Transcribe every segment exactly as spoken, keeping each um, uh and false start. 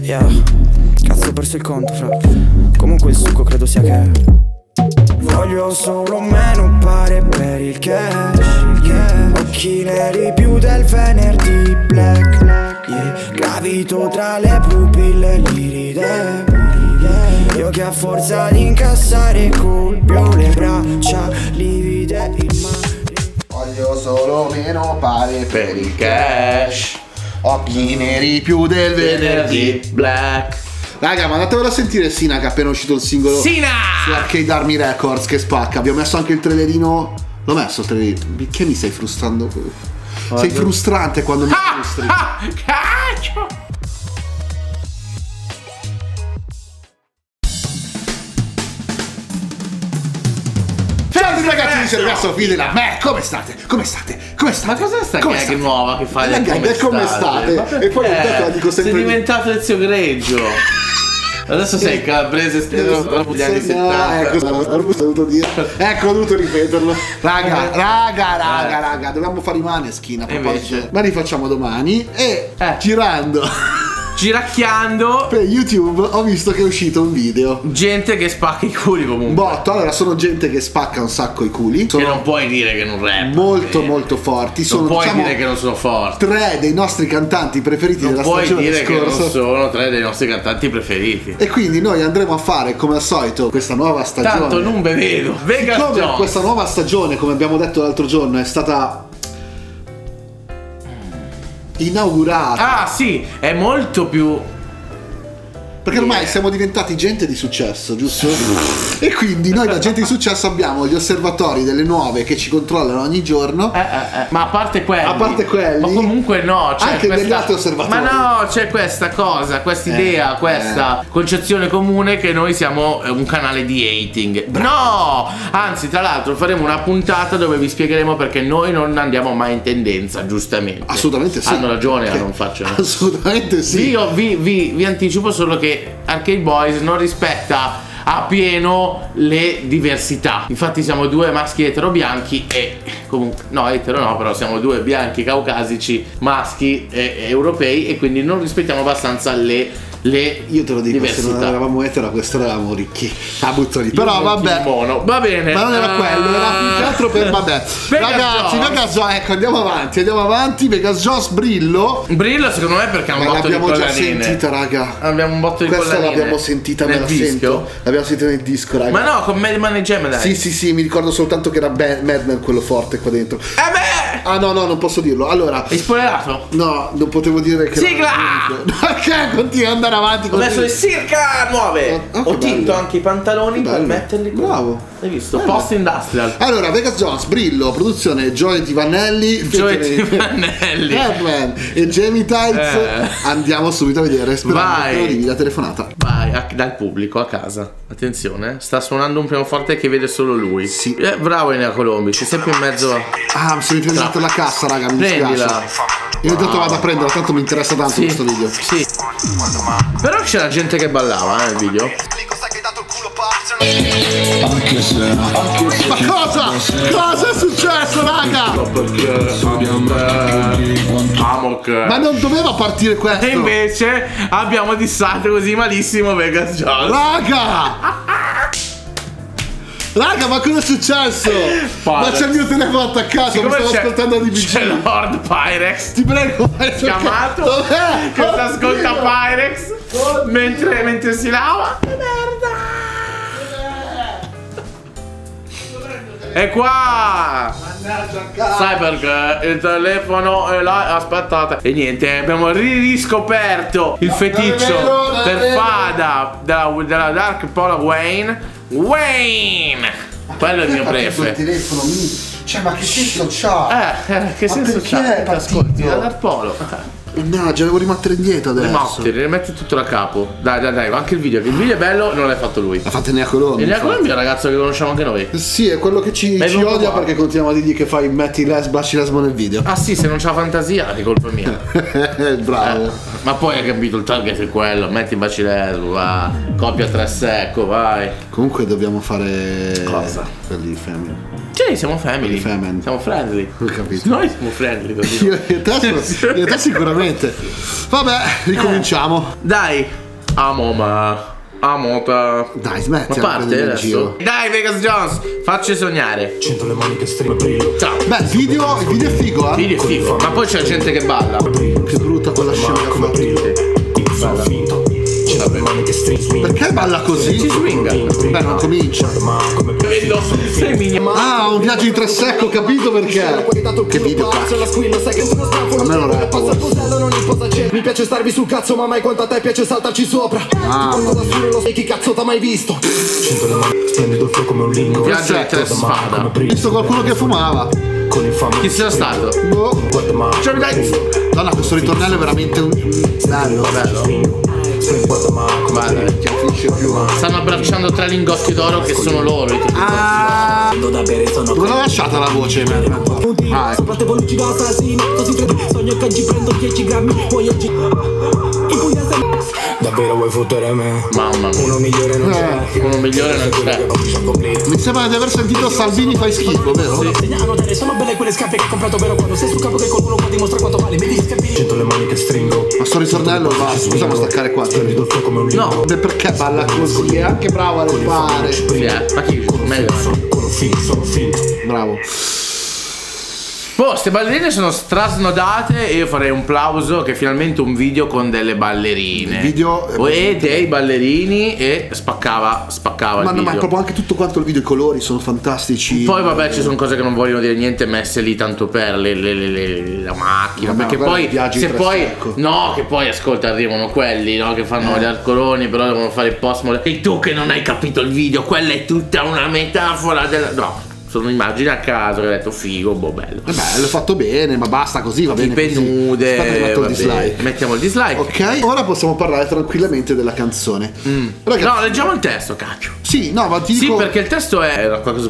Yeah, cazzo ho perso il conto, fra. Comunque il succo credo sia che voglio solo meno pare per il cash, yeah. Occhi neri più del venerdì black, yeah. Gravito tra le pupille liride, yeah. Io che a forza di incassare colpio le braccia livide il mare. Voglio solo meno pare per il cash, occhi neri più del venerdì black. Raga, ma andatevelo a sentire Sina che è appena uscito il singolo Sina su Arcade Army Records che spacca. Abbiamo messo anche il trailerino. L'ho messo il trailerino. Perché mi stai frustrando? Guarda. Sei frustrante quando mi ah, frustri. Ah, cacchio! Ciao ragazzi, dice il ragazzo fine la me, come state? Come state? Come state? Ma cos'è sta come gag state? nuova che fai? La gag è come state? state? E poi ogni tanto la dico sempre. Sei diventato Ezio Greggio. Adesso sei il calabrese stesso degli anni settanta. Ecco, ho dovuto dire. Ecco, ho dovuto ripeterlo. Raga, raga, raga, raga, dobbiamo fare i Maneskin a proposito. Ma li facciamo domani. E eh. girando giracchiando per YouTube ho visto che è uscito un video. Gente che spacca i culi comunque. Botto, allora sono gente che spacca un sacco i culi. Sono che non puoi dire che non rap. Molto eh. molto forti. Sono, non puoi diciamo, dire che non sono forti. Tre dei nostri cantanti preferiti non della stagione scorsa. Non puoi dire che non sono tre dei nostri cantanti preferiti. E quindi noi andremo a fare come al solito questa nuova stagione. Tanto non ve vedo. Vegas Jones. Questa nuova stagione, come abbiamo detto l'altro giorno, è stata inaugurata. Ah sì, è molto più... Perché ormai siamo diventati gente di successo, giusto? E quindi noi da gente di successo abbiamo gli osservatori delle nuove che ci controllano ogni giorno. Eh, eh, eh. Ma a parte quelli. A parte quelli. Ma comunque no. C'è anche questa... degli altri osservatori. Ma no, c'è questa cosa, questa idea, eh, questa eh. concezione comune che noi siamo un canale di hating. Bravo. No! Anzi, tra l'altro faremo una puntata dove vi spiegheremo perché noi non andiamo mai in tendenza, giustamente. Assolutamente sì. Hanno ragione a non farcelo. Assolutamente sì. Io vi, vi, vi anticipo solo che Arcade Boys non rispetta a pieno le diversità. Infatti siamo due maschi etero bianchi e comunque no etero no però siamo due bianchi caucasici maschi e, europei e quindi non rispettiamo abbastanza le le io te lo dico diversità. Se non eravamo etero a questo eravamo ricchi a buttoli però vabbè mono. Va bene, ma non era quello, era più che altro per vabbè ragazzi Vegas Jones, ecco andiamo avanti andiamo avanti Vegas Jones Brillo Brillo secondo me perché ha un botto di collanine. L'abbiamo già sentita raga, abbiamo un botto di questa collanine. l'abbiamo sentita nel disco l'abbiamo sentita nel disco raga. Ma no con Madman e Gemini. Sì sì sì mi ricordo soltanto che era Madman quello forte qua dentro. Eh beh ah no no non posso dirlo allora hai spoilerato? No non potevo dire che sigla perché continui ad andare avanti ho messo le circa nuove oh, ho tinto anche i pantaloni per metterli con... bravo hai visto? Bello. Post industrial. Allora Vegas Jones Brillo produzione Joey Di Vanelli Joey Di Vanelli Batman e Jamie Tights eh. Andiamo subito a vedere sperando che la telefonata vai a, dal pubblico a casa attenzione sta suonando un pianoforte che vede solo lui sì eh, bravo Enea Colombi sei sempre in mezzo ah mi sono ripreso la cassa raga mi dispiace io ho detto vado a prenderla tanto mi interessa tanto sì. questo video sì però c'era gente che ballava eh, nel video anche se, anche se ma cosa? Cosa è successo raga? Perché Amok ma non doveva partire questo e invece abbiamo dissato così malissimo Vegas Jones raga raga ma cosa è successo? Padre. Ma c'è il mio telefono attaccato siccome mi stavo ascoltando di B G c'è Lord Pyrex ti prego chiamato dov'è? Che ti ascolta Pyrex mentre, mentre si lava che merda è qua mannaggia cazzo sai perché il telefono è là aspettate e niente abbiamo riscoperto il feticcio per fada della, della Dark Paula Wayne Wayne quello è il mio prefe il telefono mi... cioè ma che senso c'ha? eh, eh che senso c'ha? Ascolti la Dark Polo mannaggia devo rimettere indietro adesso rimetti, rimetti tutto da capo dai dai dai anche il video il video è bello non l'hai fatto lui l'ha fatto Enea Colombi Enea Colombi è un ragazzo che conosciamo anche noi sì è quello che ci, ci odia qua. Perché continuiamo a dirgli che fai metti les baci lesbo nel video ah sì se non c'ha fantasia è colpa mia bravo eh. Ma poi hai capito, il target è quello, metti Bacilello, va, copia tre secco, vai. Comunque dobbiamo fare Cosa? quelli family. Sì, siamo family. Family. Siamo friendly. Ho capito. Noi siamo friendly così. Io e te, io e te sicuramente. Vabbè, ricominciamo. Dai. Amo ma. Amota. Dai, smetti. Ma parte adesso. Dai, Vegas Jones, facci sognare. Cento le mani che stringo brillo. Ciao. Beh, il video, il video è figo, eh. Video è figo, ma poi c'è gente che balla. Che brutta quella scena che ha Come fatto. brillo. Sono finto. Cento le mani che stringo. Perché balla così? Si swinga. Beh, non comincia. Ma come Vedo, sei minimo. Ah, un viaggio in tre secco, capito perché? Che video cazzo. A me non rappa. Mi piace starvi sul cazzo, ma mai quanto a te piace saltarci sopra. Ah, Quando da solo lo sai chi cazzo t'ha mai visto. Cento le mani. Splendido il flow come un lingo. Viaggio di tre spada. Ho visto qualcuno che fumava. Con infame. Chi sia stato? Boh. Guarda ma. Ciao, dai. Donna, questo ritornello è veramente un... bello. Bello. Guarda ma. Guarda, Che non finisce più. stanno abbracciando tre lingotti d'oro che sono loro. Ah, dove l'ho lasciata la voce? Ah, ecco. Davvero vuoi fottere me? Mamma mia. Uno migliore non c'è. Uno migliore non c'è. Mi sembra di aver sentito Salvini fai schifo, vero? Sono belle quelle scarpe che ho comprato, però quando sei sul capo del qualcuno qua dimostra quanto vale. Mi dici che Cento le mani che stringo. Ma sto ritornello basta, possiamo staccare qua. Splendido il flow come un lingo. No. Beh, perché balla così? È anche bravo a rappare. Sì, eh. Ma chi? Meglio. Con un finto, sono finto. Bravo. Boh, ste ballerine sono strasnodate e io farei un plauso che finalmente un video con delle ballerine. Il video è O e dei ballerini e spaccava, spaccava Ma il no, video. ma è proprio anche tutto quanto il video, i colori sono fantastici. Poi vabbè, ci sono cose che non vogliono dire niente messe lì tanto per le, le- le- le- la macchina. Vabbè, perché guarda poi i viaggi se in poi trasecco. no, che poi ascolta, arrivano quelli, no, che fanno Eh. gli arcoloni, però devono fare il post model. E tu che non hai capito il video, quella è tutta una metafora della. No, sono immagini a caso che ho detto figo, boh, bello. Vabbè, l'ho fatto bene, ma basta così, va bene Tipe così. nude, Aspetta che metto il vabbè. dislike. Mettiamo il dislike. Ok, ora possiamo parlare tranquillamente della canzone. Ragazzi, No, leggiamo il testo, cacchio. sì, no, ma ti Sì, dico... perché il testo è una cosa.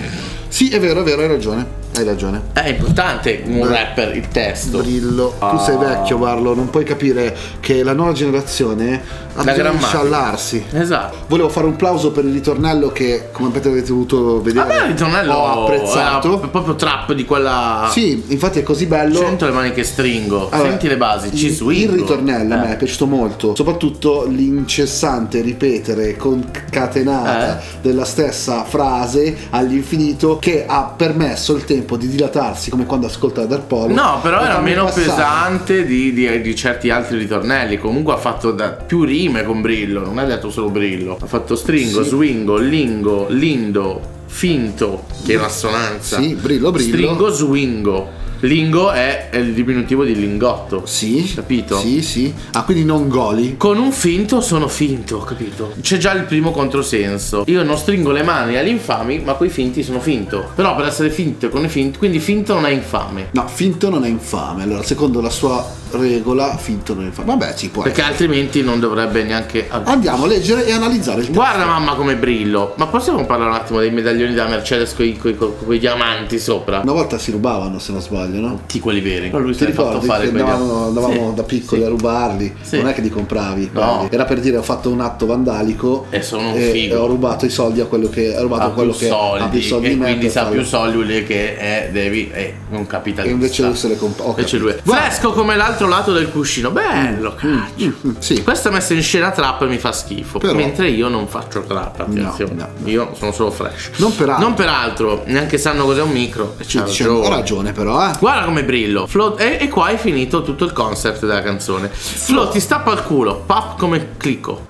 Sì, è vero, è vero, hai ragione. Hai ragione. È importante un rapper il testo. Brillo, tu sei vecchio, Barlo, non puoi capire che la nuova generazione ha La bisogno di grammatica. sciallarsi. Esatto. Volevo fare un plauso per il ritornello che, come avete voluto vedere, A me il ritornello ho apprezzato. era proprio trap di quella. Sì, infatti è così bello. Sento le mani che stringo. Allora, Senti le basi, ci il- swingo. Il ritornello a me Eh. è piaciuto molto, soprattutto l'incessante ripetere concatenata Eh. della stessa frase all'infinito che ha permesso il tempo di dilatarsi come quando ascolta Darpolo. No, però e era farmi meno passare. pesante di, di- di certi altri ritornelli. Comunque ha fatto da- più rime con Brillo. Non ha detto solo Brillo. Ha fatto stringo, Sì. swingo, lingo, lindo, finto, che è un'assonanza. Sì, Brillo, Brillo. Stringo, swingo. Lingo è, è il diminutivo di lingotto. Sì, Capito? Sì, sì. Ah, quindi non goli. Con un finto sono finto, capito? C'è già il primo controsenso. Io non stringo le mani agli infami, ma coi finti sono finto. Però per essere finto con i finti, quindi finto non è infame. No, finto non è infame. Allora, secondo la sua regola, finto non è infame. Vabbè, ci può Perché essere. altrimenti non dovrebbe neanche. Andiamo a leggere e analizzare il testo. Guarda mamma come brillo. Ma possiamo parlare un attimo dei medaglioni della Mercedes con i diamanti sopra? Una volta si rubavano, se non sbaglio, no? Tutti quelli veri. Però lui Ti si è fatto ricordi fare che quei andavamo, andavamo Sì, da piccoli sì. a rubarli? Sì. Non è che li compravi. No. quelli. Era per dire ho fatto un atto vandalico E sono un e, figo. e ho rubato i soldi a quello che ho rubato Ha a quello più che soldi, ha più soldi e di me quindi per sa farlo. più soldi vuol dire che è, devi è un capitalista. E invece lui se le compra. ho Invece lui è capito. Guarda. fresco come l'altro lato del cuscino. Bello, cacchio. Mm, sì. Questa messa in scena trap mi fa schifo. Però- Mentre io non faccio trap, attenzione. No, no. Io sono solo fresh. Non peraltro. Non peraltro, neanche sanno cos'è un micro. E Sì, c'ha dice, ragione. ho ragione però, eh. Guarda come brillo. Flo, e, e qua è finito tutto il concept della canzone. Flo ti stappa il culo, pap come clicco.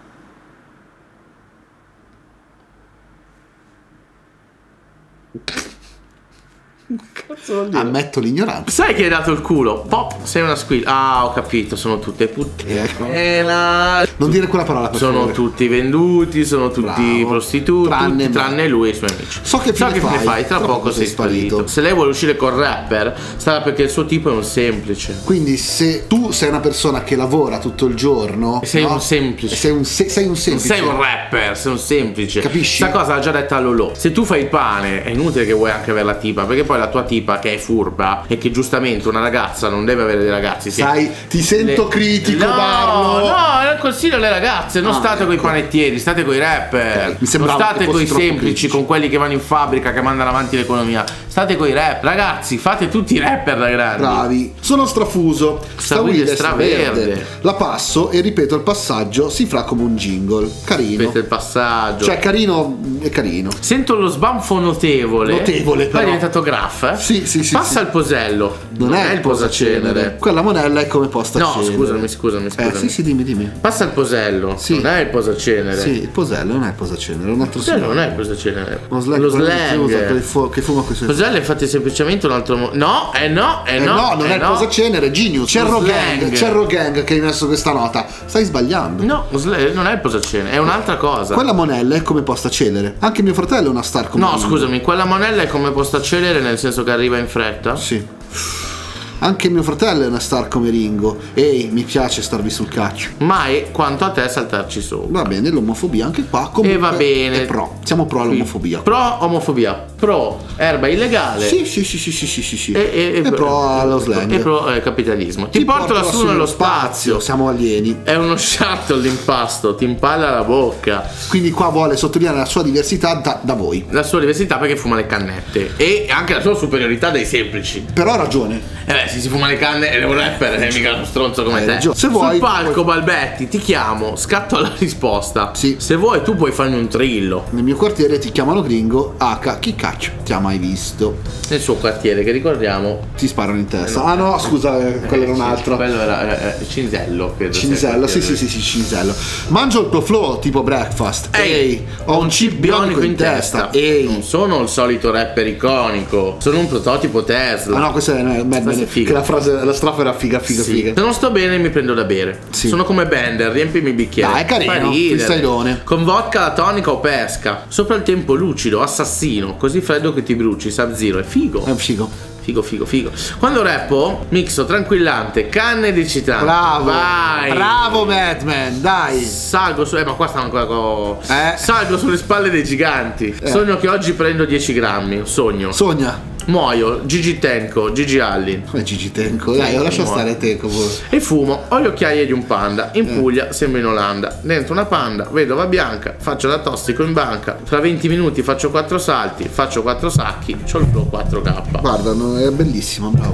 Cazzo vuol dire? Ammetto l'ignoranza. Sai che hai dato il culo? Pop, sei una squill. Ah, ho capito, sono tutte puttane. Non dire quella parola per Sono favore. tutti venduti, sono tutti Bravo. prostituti, Tranne tranne, me. lui e i suoi amici. So che fine fai, tra poco sei sparito. Se lei vuole uscire col rapper, sarà perché il suo tipo è un semplice. Quindi se tu sei una persona che lavora tutto il giorno, Sei no? un semplice. Sei un, se- sei un Non semplice. sei un rapper, sei un semplice. Capisci? Questa cosa l'ha già detta Lolo. Se tu fai il pane, è inutile che vuoi anche avere la tipa, perché poi la tua tipa che è furba e che giustamente una ragazza non deve avere dei ragazzi. Sai, ti sento le... critico, no, Barlo. No, è un consiglio alle ragazze, non Ah, state coi ecco. panettieri, state coi rapper. Ok, mi non sembrava state che coi fossi troppo semplici, critici. con quelli che vanno in fabbrica, che mandano avanti l'economia. State coi rap, ragazzi, fate tutti i rapper da grandi. Bravi. Sono strafuso. Sta Sta guida guida è è straverde. straverde. La passo e ripeto il passaggio, si fa come un jingle. Carino. Aspetta il passaggio. Cioè, carino, è carino. Sento lo sbanfo notevole. Notevole, Poi però. è diventato graff, eh? Sì, sì, sì, Passa sì. il posello. Non, è il posacenere. Quella monella è come posta No, cenere. scusami, scusami, scusami. Eh, sì, sì, dimmi, dimmi. Passa il posello. Sì. Non è il posacenere. Sì, il posello non è il posacenere, è un altro Posello non è il sinonimo. posacenere. Lo slang, Lo quello che si usa, slang. che fu- che fuma questo. Posello è infatti semplicemente un altro mo- No, eh no, eh Eh no. no, non eh è il no. posacenere, Genius. Cerro Lo Gang, slang. Cerro Gang che hai messo questa nota. Stai sbagliando. No, lo slang non è il posacenere, è un'altra cosa. Quella monella è come posta celere. Anche mio fratello è una star come No, Ringo. scusami, quella monella è come posta celere nel senso che arriva in fretta? Sì. Anche mio fratello è una star come Ringo. Ehi, mi piace starvi sul caccio. Mai quanto a te saltarci sopra. Va bene, l'omofobia anche qua comunque E va bene. è pro. Siamo pro all'omofobia. Pro omofobia, pro erba illegale. Sì, sì, sì, sì, sì, sì, sì, sì. E, e- E pro allo slang. E pro eh, capitalismo. Ti, porto lassù nello spazio. Siamo alieni. È uno shuttle d'impasto, ti impalla la bocca. Quindi qua vuole sottolineare la sua diversità da, da voi. La sua diversità perché fuma le cannette. E anche la sua superiorità dei semplici. Però ha ragione. Eh beh, se si fuma le canne è un rapper, è mica uno stronzo come Hai te. ragione. Se Sul vuoi, palco, Balbetti, ti chiamo, scatto alla risposta. Sì. Se vuoi tu puoi farmi un trillo. Nel mio quartiere ti chiamano gringo. H, chi cacchio ti ha mai visto? Nel suo quartiere, che ricordiamo. Ti sparano in testa. Ah no, scusa, eh, quello era un sì, altro. Quello era eh, Cinzello, credo. sia il Cinzello, sì, quartiere. sì, sì, sì, Cinzello. Mangio il tuo flow tipo breakfast. Ehi, ho un chip bionico in testa. Non Ehi. sono il solito rapper iconico, sono un prototipo Tesla. Ah no, questa è Mad Questa Men, è figa. che la frase, la strofa era figa, figa, Sì. figa. Se non sto bene mi prendo da bere. Sì. Sono come Bender, riempimi i bicchieri. Dai, è carino, Fa ridere. freestyleone. Con vodka, la tonica o pesca. Sopra il tempo lucido, assassino, così freddo che ti bruci, Sub-Zero, è figo. È un figo. Figo, figo, figo. Quando rappo, mixo tranquillante, canne ed eccitante. Bravo. Vai. Bravo Madman, dai. Salgo su. Eh, ma qua stanno ancora co- Eh. Salgo sulle spalle dei giganti. Sogno che oggi prendo dieci grammi. Sogno. Sogna. Muoio. Gigi Tenco, Gigi Allin. Come Gigi Tenco, dai, lascia muore. stare Tenco. pure. E fumo, ho le occhiaie di un panda. In Eh. Puglia sembro in Olanda. Dentro una panda, vedova bianca. Faccio da tossico in banca. Fra venti minuti faccio quattro salti. Faccio quattro sacchi. C'ho il flow quattro K. Guarda, no, è bellissimo, bravo.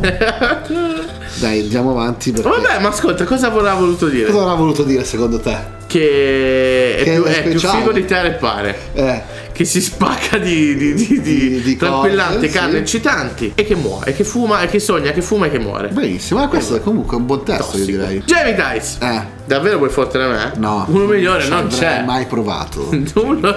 Dai, andiamo avanti perché... Vabbè, ma ascolta, cosa avrà voluto dire? Cosa avrà voluto dire secondo te? Che è, Che più, è è più speciale. figo di te pare. Eh, Che si spacca di, di, di, di, Di- di tranquillanti, cose, canne sì. eccitanti. E che muore, e che fuma, e che sogna, che fuma e che muore. benissimo, ma questo è comunque un buon testo, io Tossico. direi. Jamie Dice. Eh, Davvero vuoi fottere me? no. Uno migliore ci non avrei c'è. mai provato. Uno...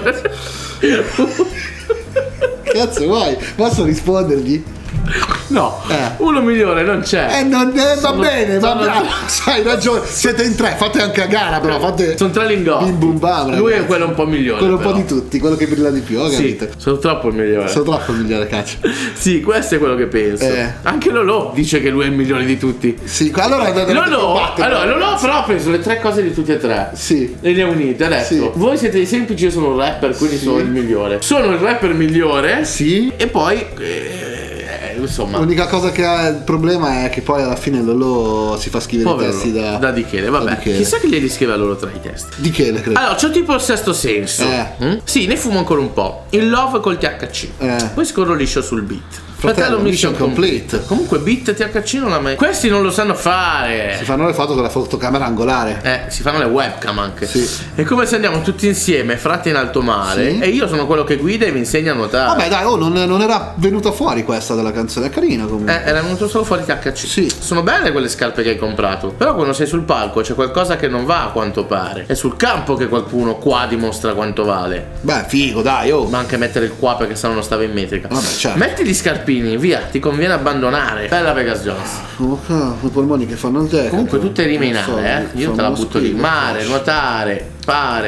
Cazzo vuoi? Posso rispondergli? No, Eh. uno migliore non c'è. Eh, non, eh, va Sono- bene, va sono- bravo. Hai ragione. Siete in tre, fate anche a gara, però fate Sono tre lingotti. bim bum bam, Lui è ragazzi. quello un po' migliore. quello un po' però. di tutti, quello che brilla di più, ho Sì, capito? sono troppo il migliore. Sono troppo il migliore caccia. Sì, questo è quello che penso. Eh. Anche Lolo dice che lui è il migliore di tutti. Sì, allora andate Lolo, allora Lolo però ha preso le tre cose di tutti e tre. Sì. E le ha unite, ha detto Sì. voi siete i semplici, io sono un rapper, quindi Sì. sono il migliore. Sono il rapper migliore. Sì. E poi eh, insomma L'unica cosa che ha il problema è che poi alla fine Lolo si fa scrivere povero i testi da, da Dichele, vabbè. da Dichele. Chissà che glieli scrive a loro tra i testi. Di Chele, credo. Allora, c'ho tipo il sesto senso. Eh. Mm? Sì, ne fumo ancora un po'. Il love col T H C. Eh. Poi scorro liscio sul beat. Fratello, mission complete. Comunque beat T H C non l'ha mai. Questi non lo sanno fare. Si fanno le foto con la fotocamera angolare. Eh, si fanno le webcam anche. Sì. È come se andiamo tutti insieme, frate in alto mare, Sì. e io sono quello che guida e vi insegna a nuotare. Vabbè, dai, oh, non, non era venuta fuori questa della canzone, è carina comunque. Eh, era venuto solo fuori T H C. Sì. Sono belle quelle scarpe che hai comprato. Però quando sei sul palco c'è qualcosa che non va a quanto pare. È sul campo che qualcuno qua dimostra quanto vale. Beh, figo, dai, oh. Ma anche mettere il qua perché sennò non stava in metrica. Vabbè, certo. Metti gli scarpini, via, ti conviene abbandonare. Bella Vegas Jones. Oh, i polmoni che fanno il deca. Comunque tutte rime in Non so, aria, eh. Io te la fanno butto lì. schifo, Mare, cazzo. nuotare, fare,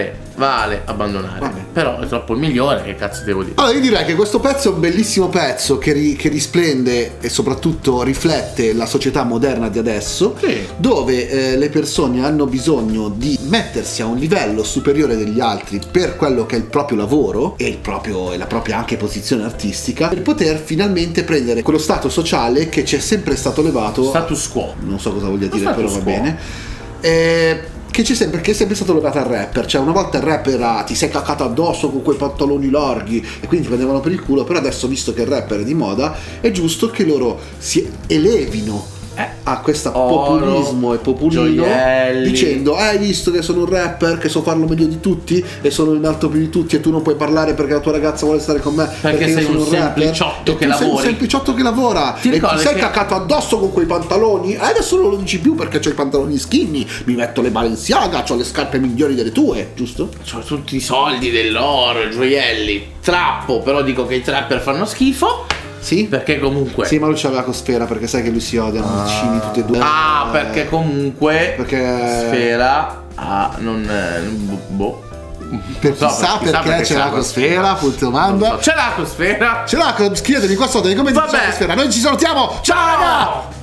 vale abbandonare. Vabbè. Però è troppo il migliore, che cazzo devo dire? Allora io direi che questo pezzo è un bellissimo pezzo che, ri- che risplende e soprattutto riflette la società moderna di adesso, Sì. dove eh, le persone hanno bisogno di mettersi a un livello superiore degli altri per quello che è il proprio lavoro e, il proprio, e la propria anche posizione artistica, per poter finalmente prendere quello stato sociale che ci è sempre stato levato. Status quo. Non so cosa voglia dire, Status però va quo. bene. Eh, che c'è sempre, che è sempre stato legato al rapper. Cioè una volta il rap era ti sei caccato addosso con quei pantaloni larghi e quindi ti prendevano per il culo. Però adesso, visto che il rapper è di moda, è giusto che loro si elevino a questo populismo e populino, gioielli. dicendo hai visto che sono un rapper, che so farlo meglio di tutti e sono in alto più di tutti e tu non puoi parlare perché la tua ragazza vuole stare con me perché, sei io sono un un rapper sempliciotto e che tu sei un lavori. sempliciotto che lavora Ti e ti ricordi sei che- caccato addosso con quei pantaloni. Eh, adesso non lo dici più perché c'ho i pantaloni skinny, mi metto le Balenciaga, c'ho le scarpe migliori delle tue, giusto? C'ho tutti i soldi dell'oro, i gioielli. Trappo, però dico che i trapper fanno schifo. Sì? Perché comunque. Sì, ma lui c'aveva con Sfera perché sai che lui si odiano vicini tutti e due. Ah, Eh, perché comunque. Perché- Sfera. Ah, non. eh, Boh. per so, chissà chissà perché, perché ce c'è l'ha la con Sfera, punto domanda. Non so. C'è la Sfera. Ce l'ha con, scrivetemi qua sotto nei commenti Vabbè. Sfera. Noi ci salutiamo. Ciao! Ciao!